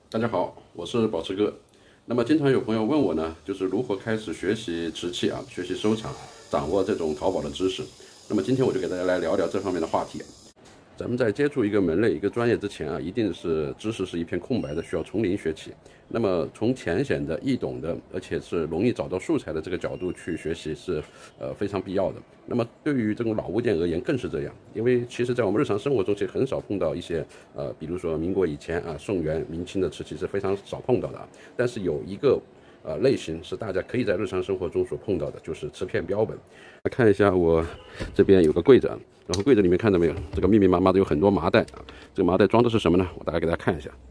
大家好，我是宝池哥。那么经常有朋友问我呢，就是如何开始学习瓷器啊，学习收藏，掌握这种淘宝的知识。那么今天我就给大家来聊聊这方面的话题。咱们在接触一个门类、一个专业之前啊，一定是知识是一片空白的，需要从零学起。那么从浅显的、易懂的，而且是容易找到素材的这个角度去学习是非常必要的。那么对于这种老物件而言更是这样，因为其实在我们日常生活中其实很少碰到一些比如说民国以前啊、宋元明清的瓷器是非常少碰到的啊。但是有一个类型是大家可以在日常生活中所碰到的，就是瓷片标本。来看一下我这边有个柜子啊，然后柜子里面看到没有，这个密密麻麻的有很多麻袋啊。这个麻袋装的是什么呢？我大概给大家看一下。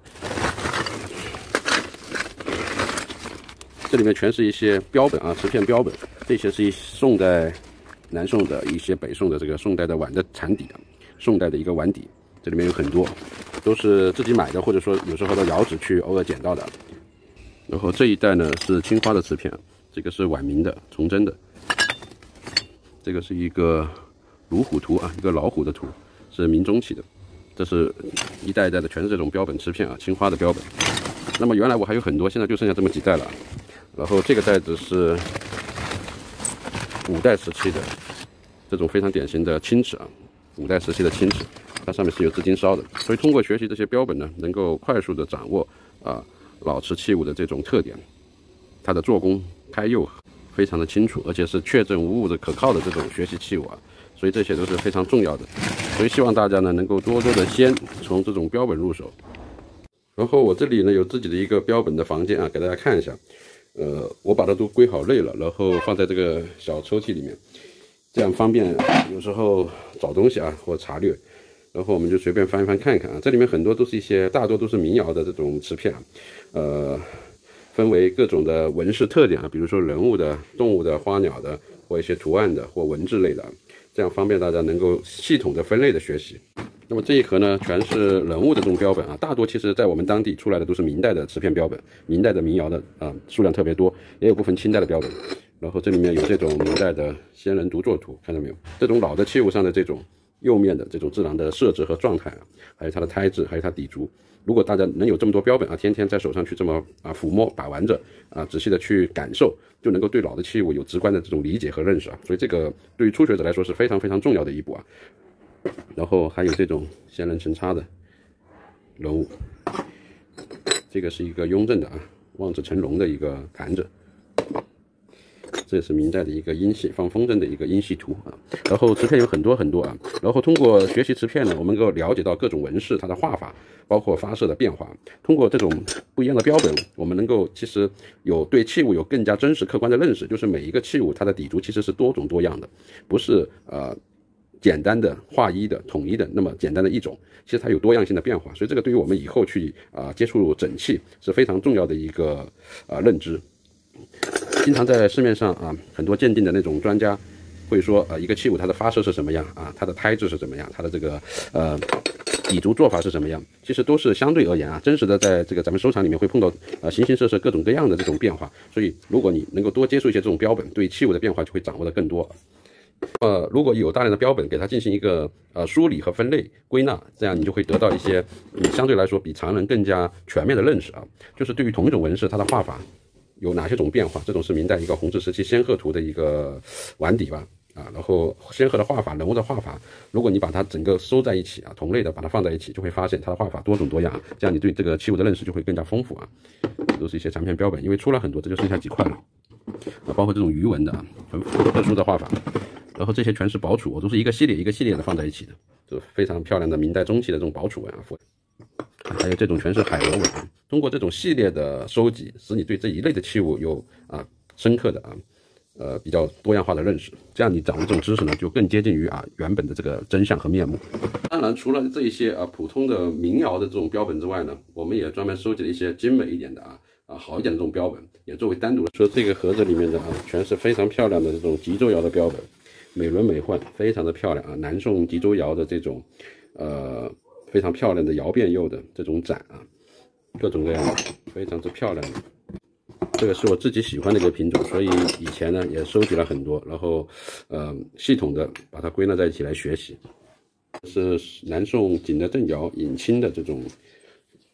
这里面全是一些标本啊，瓷片标本，这些是宋代、南宋的一些北宋的这个宋代的碗的产底啊，宋代的一个碗底，这里面有很多都是自己买的，或者说有时候到窑址去偶尔捡到的。然后这一袋呢是青花的瓷片，这个是晚明的崇祯的，这个是一个乳虎图啊，一个老虎的图，是明中期的。这是一袋一袋的，全是这种标本瓷片啊，青花的标本。那么原来我还有很多，现在就剩下这么几袋了。然后这个袋子是五代时期的这种非常典型的青瓷啊，五代时期的青瓷，它上面是有紫金烧的。所以通过学习这些标本呢，能够快速的掌握老瓷器物的这种特点，它的做工开釉非常的清楚，而且是确证无误的可靠的这种学习器物啊。所以这些都是非常重要的。所以希望大家呢能够多多的先从这种标本入手。然后我这里呢有自己的一个标本的房间啊，给大家看一下。我把它都归好类了，然后放在这个小抽屉里面，这样方便有时候找东西啊或查阅。然后我们就随便翻一翻看一看啊，这里面很多都是一些，大多都是民窑的这种瓷片啊，分为各种的纹饰特点啊，比如说人物的、动物的、花鸟的，或一些图案的或文字类的，这样方便大家能够系统的分类的学习。那么这一盒呢，全是人物的这种标本啊，大多其实在我们当地出来的都是明代的瓷片标本，明代的民窑的数量特别多，也有部分清代的标本。然后这里面有这种明代的仙人独坐图，看到没有？这种老的器物上的这种釉面的这种自然的设置和状态啊，还有它的胎质，还有它底足。如果大家能有这么多标本啊，天天在手上去这么抚摸把玩着啊，仔细的去感受，就能够对老的器物有直观的这种理解和认识啊。所以这个对于初学者来说是非常非常重要的一步啊。然后还有这种仙人成插的人物，这个是一个雍正的啊，望子成龙的一个盘子。这是明代的一个阴系放风筝的一个阴系图啊，然后瓷片有很多很多啊，然后通过学习瓷片呢，我们能够了解到各种纹饰它的画法，包括发射的变化。通过这种不一样的标本，我们能够其实有对器物有更加真实客观的认识，就是每一个器物它的底足其实是多种多样的，不是简单的划一的统一的那么简单的一种，其实它有多样性的变化，所以这个对于我们以后去接触整器是非常重要的一个认知。经常在市面上啊，很多鉴定的那种专家会说，一个器物它的发射是什么样啊，它的胎质是怎么样，它的这个底足做法是什么样，其实都是相对而言啊，真实的在这个咱们收藏里面会碰到形形色色各种各样的这种变化。所以如果你能够多接触一些这种标本，对器物的变化就会掌握的更多。如果有大量的标本给它进行一个梳理和分类归纳，这样你就会得到一些相对来说比常人更加全面的认识啊。就是对于同一种纹饰，它的画法有哪些种变化？这种是明代一个弘治时期仙鹤图的一个碗底吧，然后仙鹤的画法、人物的画法，如果你把它整个收在一起啊，同类的把它放在一起，就会发现它的画法多种多样，这样你对这个器物的认识就会更加丰富啊。都是一些残片标本，因为出了很多，这就剩下几块了包括这种鱼纹的很特殊的画法。然后这些全是宝杵，都是一个系列一个系列的放在一起的，就非常漂亮的明代中期的这种宝杵纹啊。还有这种全是海螺纹，通过这种系列的收集，使你对这一类的器物有深刻的比较多样化的认识，这样你掌握这种知识呢，就更接近于原本的这个真相和面目。当然，除了这一些普通的民窑的这种标本之外呢，我们也专门收集了一些精美一点的好一点的这种标本，也作为单独的。说这个盒子里面的全是非常漂亮的这种吉州窑的标本，美轮美奂，非常的漂亮啊！南宋吉州窑的这种非常漂亮的窑变釉的这种盏啊，各种各样的，非常之漂亮的。这个是我自己喜欢的一个品种，所以以前呢也收集了很多，然后系统的把它归纳在一起来学习。是南宋景德镇窑引青的这种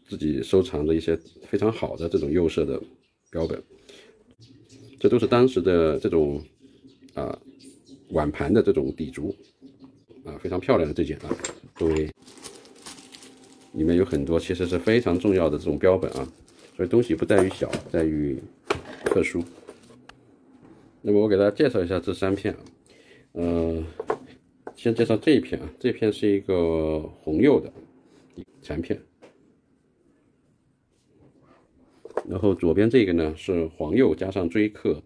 自己收藏的一些非常好的这种釉色的标本，这都是当时的这种碗盘的这种底足非常漂亮的这件作为里面有很多其实是非常重要的这种标本所以东西不在于小，在于特殊。那么我给大家介绍一下这3片先介绍这一片这片是一个红釉的残片，然后左边这个呢是黄釉加上锥刻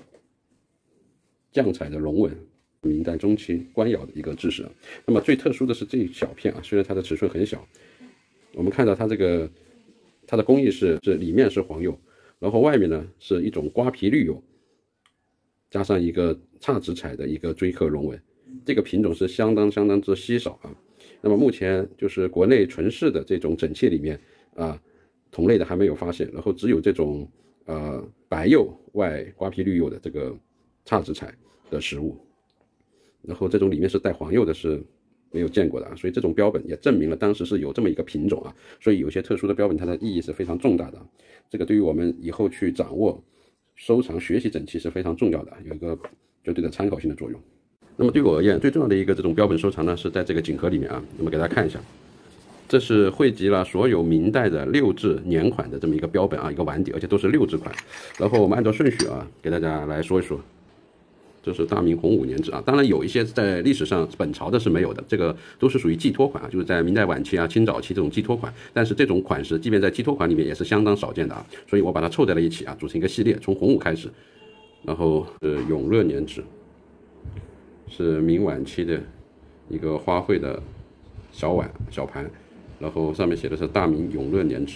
酱彩的龙纹，明代中期官窑的一个制式那么最特殊的是这一小片虽然它的尺寸很小，我们看到它它的工艺是里面是黄釉，然后外面呢是一种瓜皮绿釉，加上一个姹紫彩的一个锥刻龙纹，这个品种是相当之稀少那么目前就是国内存世的这种整器里面同类的还没有发现，然后只有这种白釉外瓜皮绿釉的这个姹紫彩的实物，然后这种里面是带黄釉的是没有见过的所以这种标本也证明了当时是有这么一个品种所以有些特殊的标本它的意义是非常重大的，这个对于我们以后去掌握收藏学习整器是非常重要的，有一个绝对的参考性的作用。那么对我而言最重要的一个这种标本收藏呢是在这个锦盒里面那么给大家看一下，这是汇集了所有明代的六制年款的这么一个标本一个碗底，而且都是六制款，然后我们按照顺序给大家来说一说。这是大明洪武年制当然有一些在历史上本朝的是没有的，这个都是属于寄托款就是在明代晚期清早期这种寄托款，但是这种款式即便在寄托款里面也是相当少见的所以我把它凑在了一起组成一个系列，从洪武开始，然后是永乐年制，是明晚期的一个花卉的小碗小盘，然后上面写的是大明永乐年制，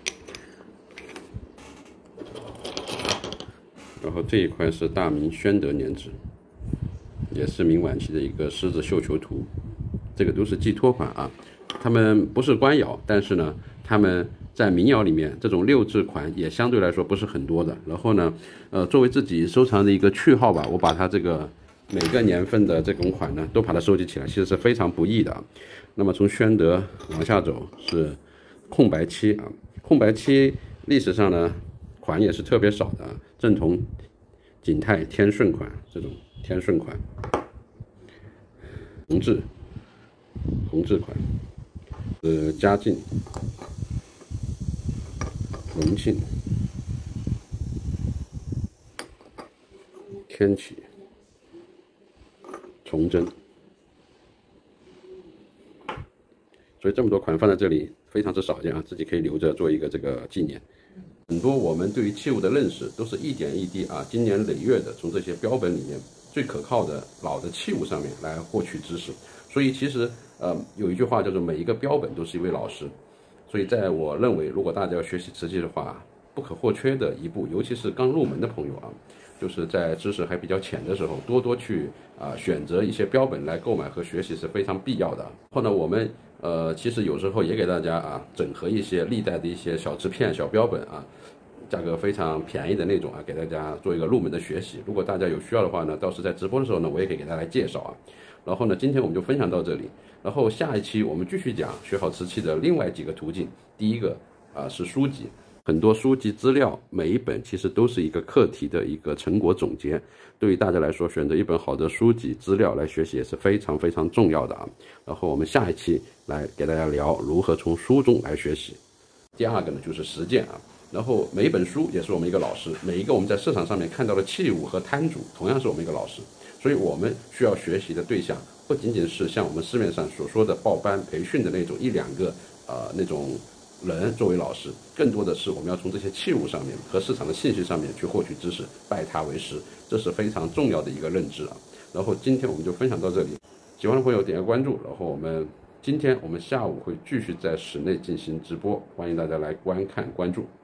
然后这一块是大明宣德年制，也是明晚期的一个狮子绣球图，这个都是寄托款他们不是官窑，但是呢他们在民窑里面这种六制款也相对来说不是很多的，然后呢作为自己收藏的一个趣号吧，我把它这个每个年份的这种款呢都把它收集起来，其实是非常不易的那么从宣德往下走是空白期空白期历史上呢款也是特别少的正统景泰天顺款，这种天顺款，弘治款，嘉靖、隆庆、天启、崇祯，所以这么多款放在这里非常之少见自己可以留着做一个这个纪念。很多我们对于器物的认识都是一点一滴经年累月的从这些标本里面最可靠的老的器物上面来获取知识，所以其实有一句话叫做每一个标本都是一位老师，所以在我认为如果大家要学习瓷器的话，不可或缺的一步，尤其是刚入门的朋友就是在知识还比较浅的时候，多多去选择一些标本来购买和学习是非常必要的。后呢，我们其实有时候也给大家整合一些历代的一些小瓷片、小标本价格非常便宜的那种给大家做一个入门的学习。如果大家有需要的话呢，到时在直播的时候呢，我也可以给大家来介绍然后呢，今天我们就分享到这里，然后下一期我们继续讲学好瓷器的另外几个途径。第一个是书籍。很多书籍资料每一本其实都是一个课题的一个成果总结，对于大家来说选择一本好的书籍资料来学习也是非常非常重要的然后我们下一期来给大家聊如何从书中来学习。第二个呢就是实践然后每一本书也是我们一个老师，每一个我们在市场上面看到的器物和摊主同样是我们一个老师，所以我们需要学习的对象不仅仅是像我们市面上所说的报班培训的那种一两个那种人作为老师，更多的是我们要从这些器物上面和市场的信息上面去获取知识，拜他为师，这是非常重要的一个认知然后今天我们就分享到这里，喜欢的朋友点个关注，然后今天我们下午会继续在室内进行直播，欢迎大家来观看关注。